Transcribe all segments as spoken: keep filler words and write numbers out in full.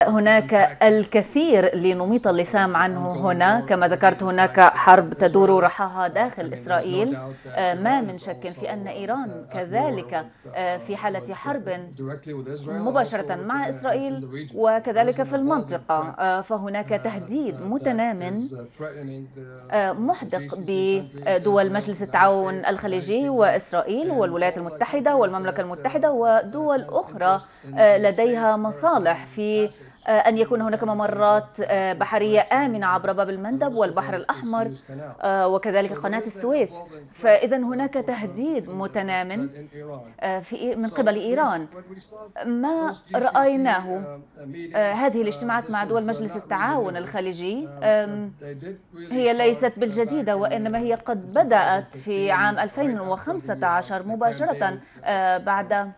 هناك الكثير لنميط اللثام عنه هنا. كما ذكرت، هناك حرب تدور رحاها داخل إسرائيل. ما من شك في أن إيران كذلك في حالة حرب مباشرة مع إسرائيل وكذلك في المنطقة. فهناك تهديد متنام محدق بدول مجلس التعاون الخليجي وإسرائيل والولايات المتحدة والمملكة المتحدة ودول أخرى لديها مصالح في أن يكون هناك ممرات بحرية آمنة عبر باب المندب والبحر الأحمر وكذلك قناة السويس. فإذا هناك تهديد متنام في من قبل إيران. ما رأيناه هذه الاجتماعات مع دول مجلس التعاون الخليجي هي ليست بالجديدة، وإنما هي قد بدأت في عام ألفين وخمسة عشر مباشرة بعد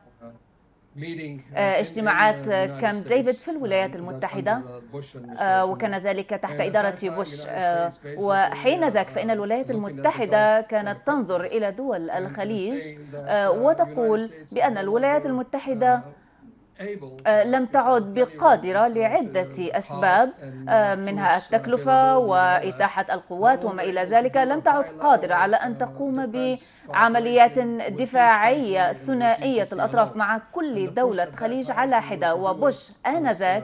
اجتماعات كامب ديفيد في الولايات المتحدة، وكان ذلك تحت إدارة بوش. وحين ذاك فإن الولايات المتحدة كانت تنظر إلى دول الخليج وتقول بأن الولايات المتحدة لم تعد بقادرة لعدة أسباب، منها التكلفة وإتاحة القوات وما إلى ذلك. لم تعد قادرة على أن تقوم بعمليات دفاعية ثنائية الأطراف مع كل دولة خليج على حدة. وبوش آنذاك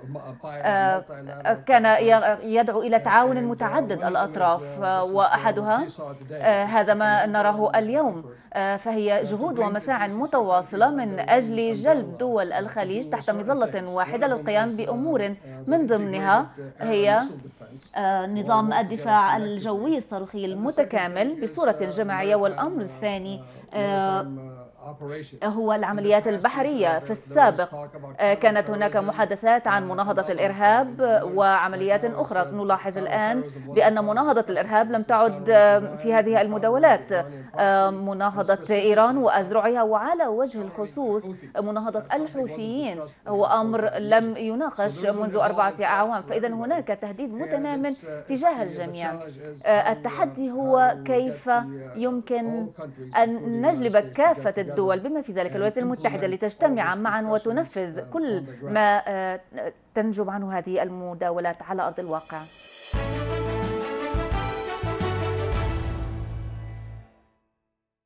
كان يدعو إلى تعاون متعدد الأطراف، وأحدها هذا ما نراه اليوم. فهي جهود ومساع متواصلة من أجل جلب دول الخليج تحت مظلة واحدة للقيام بأمور من ضمنها هي نظام الدفاع الجوي الصاروخي المتكامل بصورة جماعية. والأمر الثاني هو العمليات البحرية. في السابق كانت هناك محادثات عن مناهضة الإرهاب وعمليات أخرى. نلاحظ الآن بأن مناهضة الإرهاب لم تعد في هذه المداولات. مناهضة إيران وأذرعها وعلى وجه الخصوص مناهضة الحوثيين هو أمر لم يناقش منذ أربعة أعوام. فإذا هناك تهديد متنام تجاه الجميع. التحدي هو كيف يمكن أن نجلب كافة الدول بما في ذلك الولايات المتحدة لتجتمع معا وتنفذ كل ما تنجم عنه هذه المداولات على أرض الواقع.